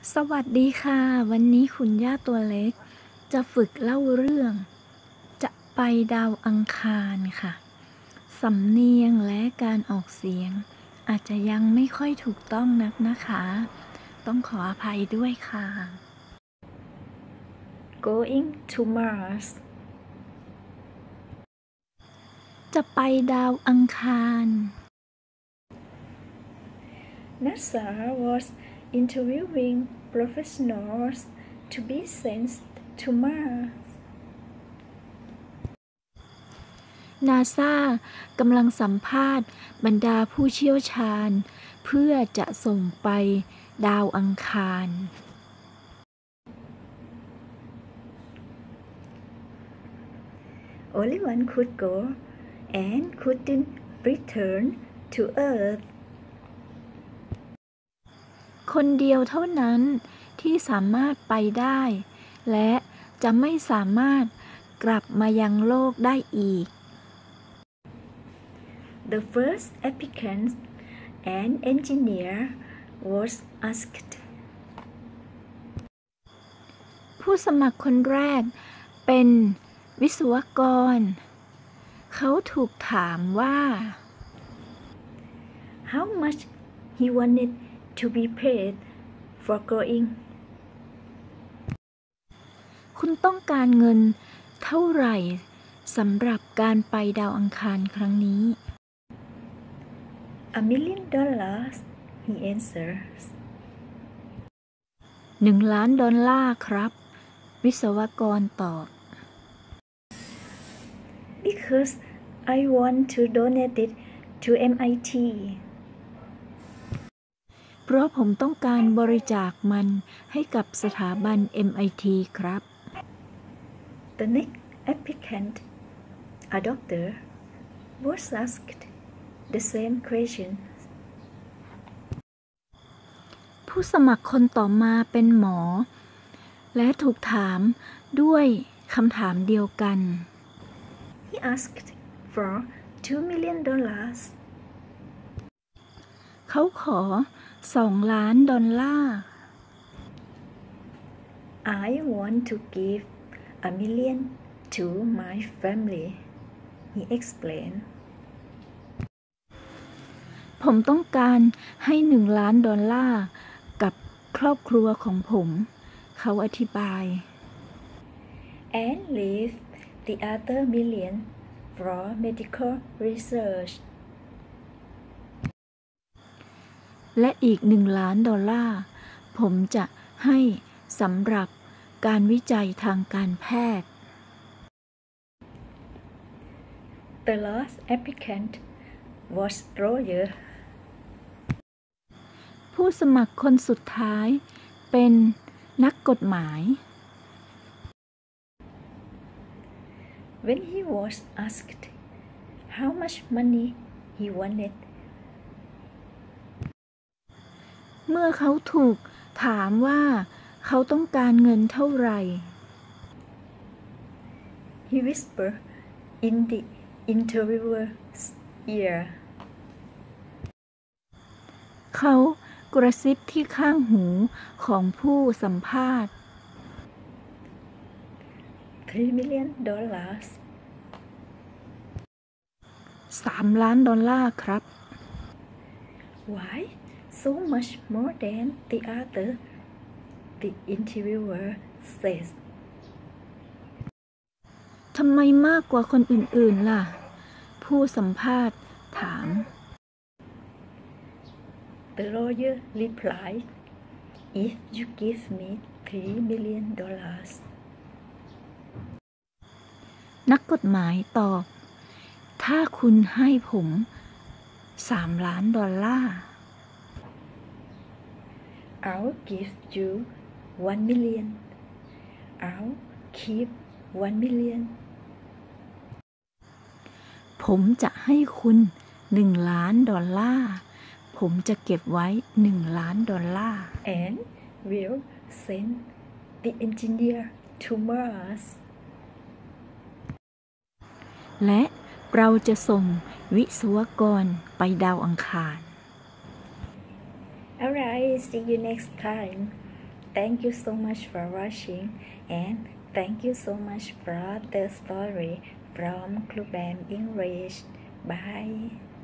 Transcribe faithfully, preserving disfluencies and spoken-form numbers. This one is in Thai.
สวัสดีค่ะวันนี้คุณย่าตัวเล็กจะฝึกเล่าเรื่องจะไปดาวอังคารค่ะสำเนียงและการออกเสียงอาจจะยังไม่ค่อยถูกต้องนักนะคะต้องขออภัยด้วยค่ะ Going to Mars จะไปดาวอังคาร NASA was interviewing professionals to be sent to Mars นาซากำลังสัมภาษณ์บรรดาผู้เชี่ยวชาญเพื่อจะส่งไปดาวอังคาร Only one could go and couldn't return to Earth คนเดียวเท่านั้นที่สามารถไปได้ และจะไม่สามารถกลับมายังโลกได้อีก The first applicant, an engineer, was asked ผู้สมัครคนแรกเป็นวิศวกร เขาถูกถามว่า how much he wanted to be paid for going คุณต้องการเงินเท่าไหร่สำหรับการไปดาวอังคารครั้งนี้ A million dollars, he answers. หนึ่งล้านดอลลาร์ครับ วิศวกรตอบ Because I want to donate it to เอ็ม ไอ ทีเพราะผมต้องการบริจาคมันให้กับสถาบัน เอ็ม ไอ ที ครับ The next applicant, a doctor, was asked the same question. ผู้สมัครคนต่อมาเป็นหมอ และถูกถามด้วยคำถามเดียวกัน He asked for two million dollars. เขาขอสองล้านดอลลาร์ I want to give a million to my family, he explained. ผมต้องการให้หนึ่งล้านดอลลาร์กับครอบครัวของผม เขาอธิบาย And leave the other million for medical research. และอีกหนึ่งล้านดอลลาร์ผมจะให้สำหรับการวิจัยทางการแพทย์ The last applicant was lawyer. ผู้สมัครคนสุดท้ายเป็นนักกฎหมาย When he was asked how much money he wanted, เมื่อเขาถูกถามว่าเขาต้องการเงินเท่าไหร่ he whispered in the interviewer's ear. เขากระซิบที่ข้างหูของผู้สัมภาษณ์ Three million dollars. สามล้านดอลลาร์ครับ Why so much more than the other? The interviewer says. ทำไมมากกว่าคนอื่นๆล่ะ ผู้สัมภาษณ์ถาม The lawyer replied, if you give me three million dollars, นักกฎหมายตอบ ถ้าคุณให้ผมสามล้านดอลลาร์ I'll give you one million. I'll keep one million. ผมจะให้คุณหนึ่งล้านดอลลาร์ผมจะเก็บไว้หนึ่งล้านดอลลาร์ And we'll send the engineer to Mars. และเราจะส่งวิศวกรไปดาวอังคาร Alright, see you next time. Thank you so much for watching, and thank you so much for the story from Club English. Bye.